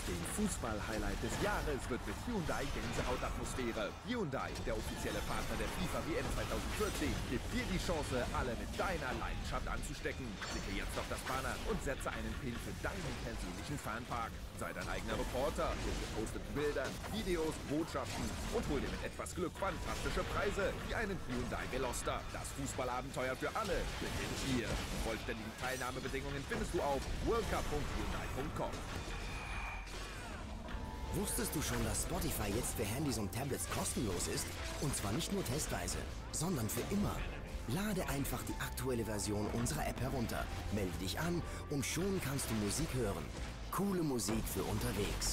Fußball-Highlight des Jahres wird mit Hyundai Gänsehautatmosphäre. Hyundai, der offizielle Partner der FIFA WM 2014, gibt dir die Chance, alle mit deiner Leidenschaft anzustecken. Klicke jetzt auf das Banner und setze einen Pin für deinen persönlichen Fanpark. Sei dein eigener Reporter mit geposteten Bildern, Videos, Botschaften und hol dir mit etwas Glück fantastische Preise wie einen Hyundai Veloster. Das Fußballabenteuer für alle beginnt hier. Vollständige Teilnahmebedingungen findest du auf worldcup.hyundai.com. Wusstest du schon, dass Spotify jetzt für Handys und Tablets kostenlos ist? Und zwar nicht nur testweise, sondern für immer. Lade einfach die aktuelle Version unserer App herunter, melde dich an und schon kannst du Musik hören. Coole Musik für unterwegs.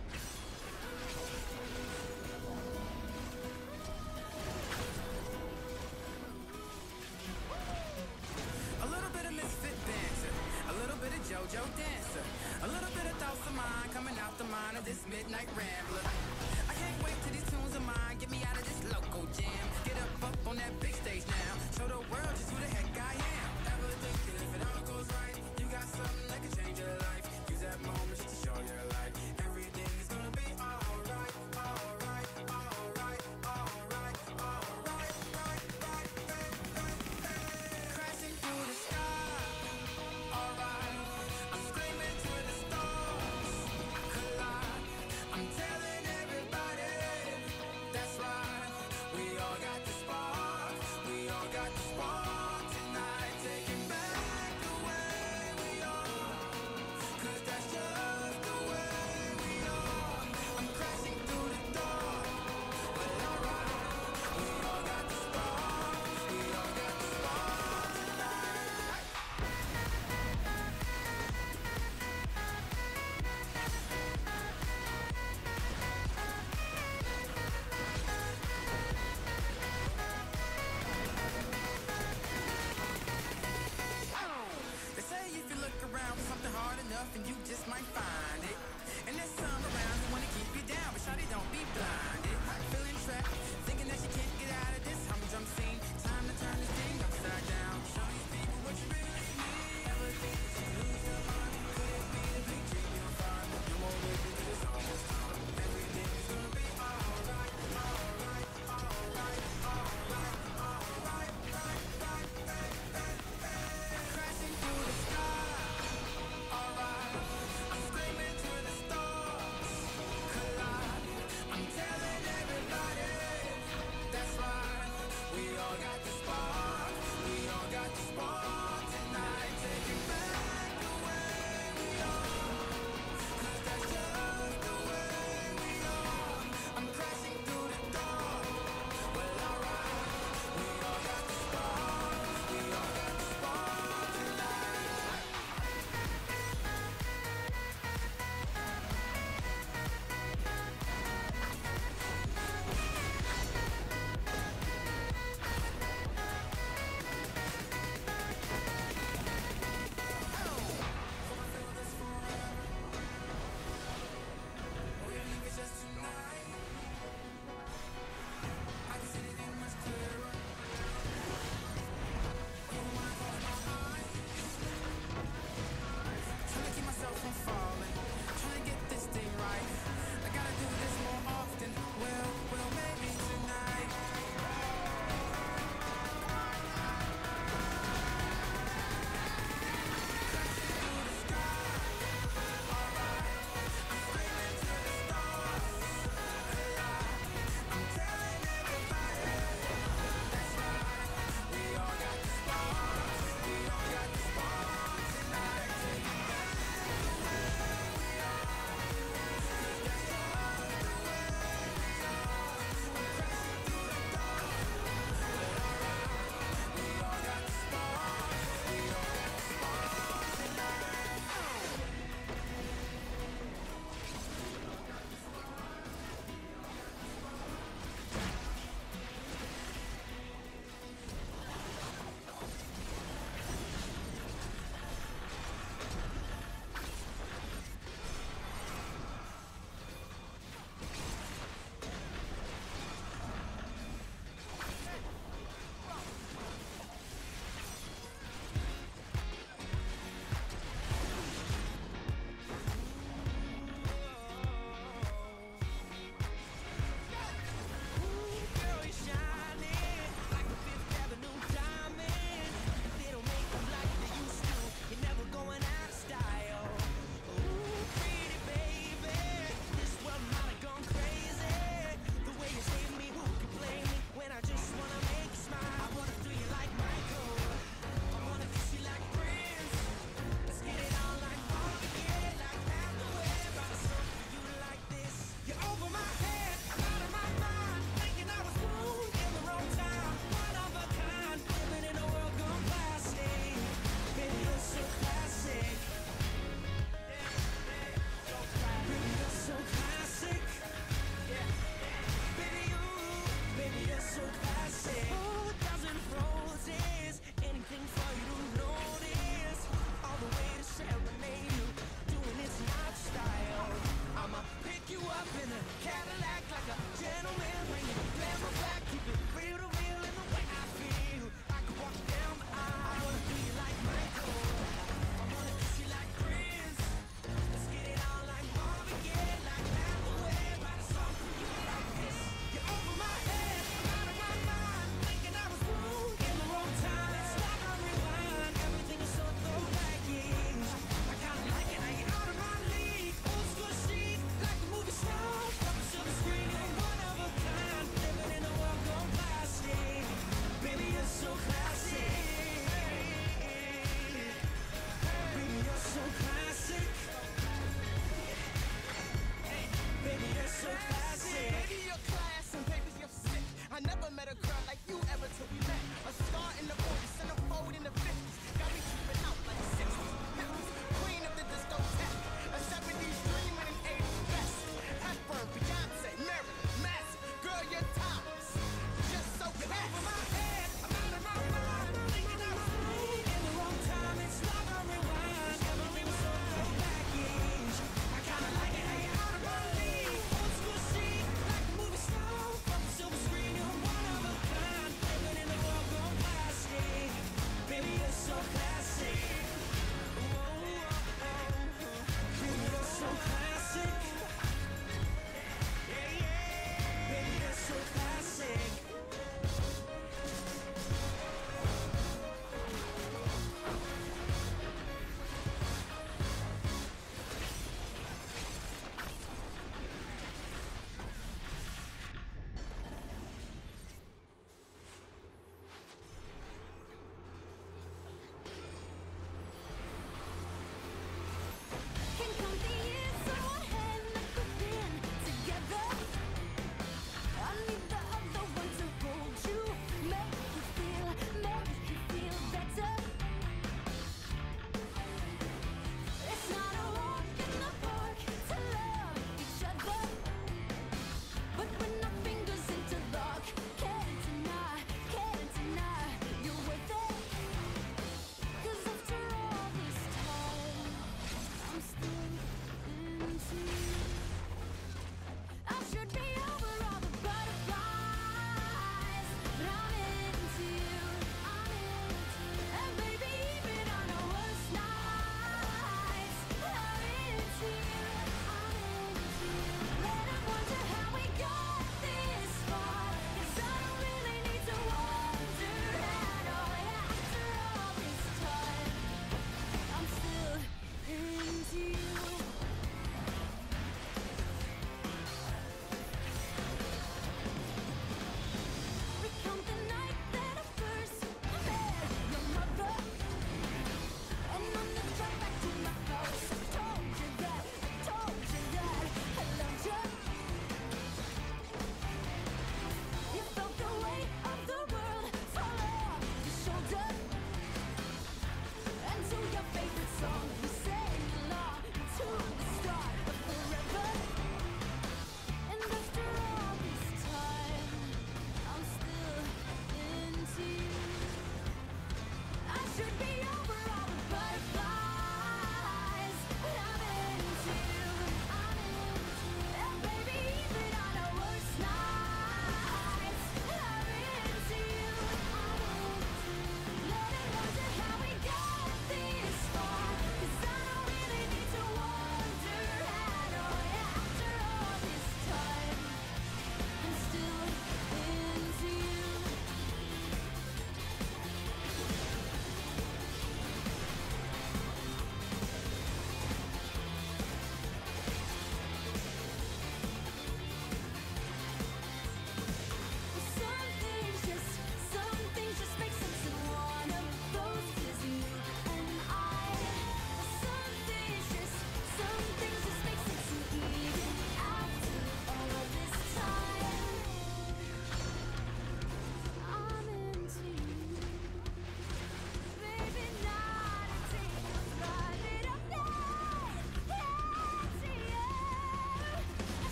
A little bit of misfit dancer, a little bit of JoJo dancer, a little bit of thoughts of mine coming out the mind of this midnight rambler. I can't wait till these tunes of mine get me out of this local jam. Get up on that big stage now, show the world just who the heck I am. Ever thinking if it all goes right, you got something that can change your life. Use that moment just to show your light. Everything is gonna be alright, alright, alright, alright, alright, right. Crashing through the sky, alright. I'm screaming to the stars, I collide. I'm telling everybody, that's right. We all got the spark, we all got the spark tonight. Taking back the way we are, 'cause that's just the way we are. I'm crashing through the door, but alright. We all got the spark, we all got the spark tonight. They say if you look around for something hard enough and you just might find it. And there's